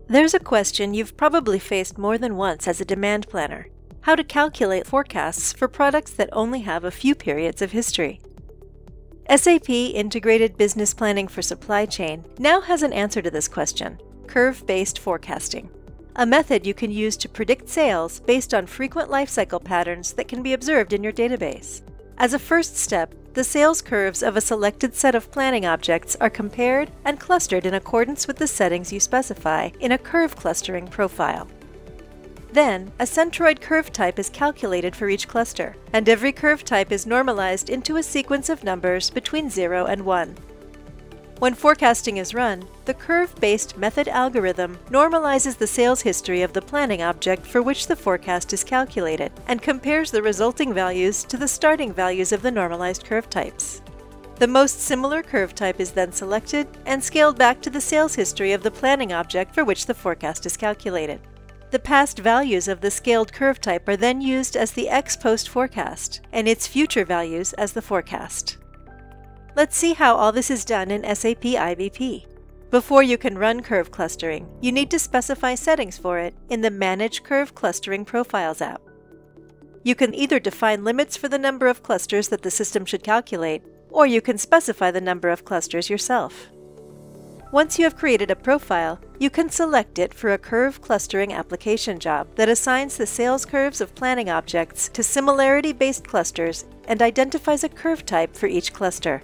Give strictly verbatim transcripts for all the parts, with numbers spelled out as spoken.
There's a question you've probably faced more than once as a demand planner: how to calculate forecasts for products that only have a few periods of history. S A P Integrated Business Planning for Supply Chain now has an answer to this question: curve-based forecasting, a method you can use to predict sales based on frequent lifecycle patterns that can be observed in your database. As a first step, the sales curves of a selected set of planning objects are compared and clustered in accordance with the settings you specify in a curve clustering profile. Then, a centroid curve type is calculated for each cluster, and every curve type is normalized into a sequence of numbers between zero and one. When forecasting is run, the curve-based method algorithm normalizes the sales history of the planning object for which the forecast is calculated and compares the resulting values to the starting values of the normalized curve types. The most similar curve type is then selected and scaled back to the sales history of the planning object for which the forecast is calculated. The past values of the scaled curve type are then used as the ex-post forecast, and its future values as the forecast. Let's see how all this is done in S A P I B P. Before you can run curve clustering, you need to specify settings for it in the Manage Curve Clustering Profiles app. You can either define limits for the number of clusters that the system should calculate, or you can specify the number of clusters yourself. Once you have created a profile, you can select it for a curve clustering application job that assigns the sales curves of planning objects to similarity-based clusters and identifies a curve type for each cluster.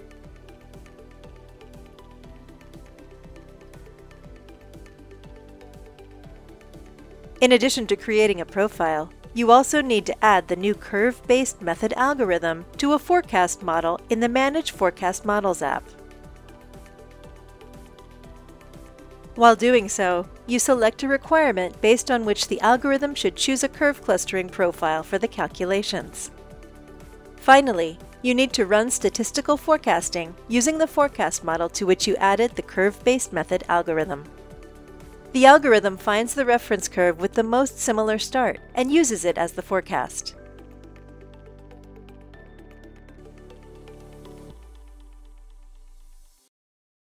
In addition to creating a profile, you also need to add the new curve-based method algorithm to a forecast model in the Manage Forecast Models app. While doing so, you select a requirement based on which the algorithm should choose a curve clustering profile for the calculations. Finally, you need to run statistical forecasting using the forecast model to which you added the curve-based method algorithm. The algorithm finds the reference curve with the most similar start and uses it as the forecast.